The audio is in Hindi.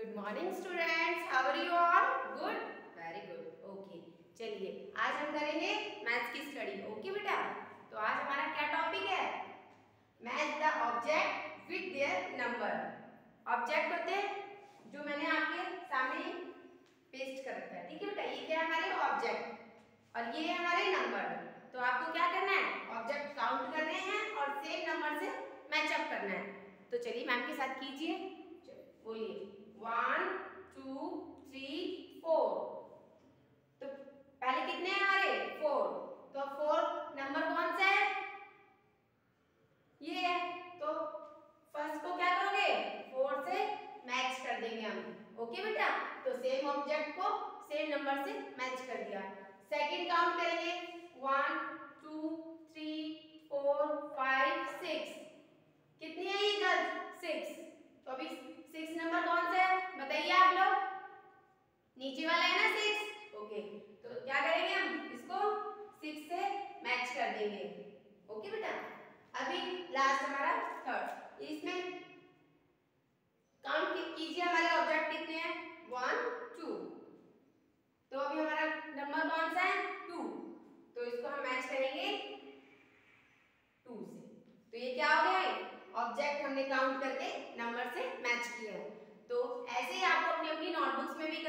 Good morning students, how are you all? Good, very good. Okay, चलिए आज हम करेंगे मैथ्स की स्टडी। ओके बेटा, तो आज हमारा क्या टॉपिक है? Match the object with their number. Object होते हैं जो मैंने आपके सामने पेस्ट कर रखा है। ठीक है बेटा, ये क्या है? हमारे ऑब्जेक्ट और ये है हमारे नंबर। तो आपको क्या करना है? ऑब्जेक्ट काउंट करने हैं और सेम नंबर से मैचअप करना है। तो चलिए मैम के साथ कीजिए, बोलिए 1 2 3 4। तो पहले कितने हैं हमारे? 4। तो 4 नंबर कौन सा है? ये है। तो फर्स्ट को क्या करोगे? 4 से मैच कर देंगे हम। ओके बेटा, तो सेम ऑब्जेक्ट को सेम नंबर से मैच कर दिया। सेकंड काउंट करेंगे 1 2 3 4 5 6। कितनी है ये गर्ल्स? 6। तो अभी 6 नंबर कौन सा है बताइए आप लोग? नीचे वाला है ना 6। ओके, तो क्या करेंगे हम? इसको 6 से मैच कर देंगे। ओके बेटा, अभी लास्ट हमारा थर्ड। इसमें काउंट कीजिए हमारे ऑब्जेक्ट कितने हैं? 1 2। तो अभी हमारा नंबर कौन सा है? 2। तो इसको हम मैच करेंगे 2 से। तो ये क्या हो गया? ऑब्जेक्ट हमने काउंट करके नंबर से मैच किया है। तो ऐसे ही आपको अपनी अपनी नोटबुक्स में भी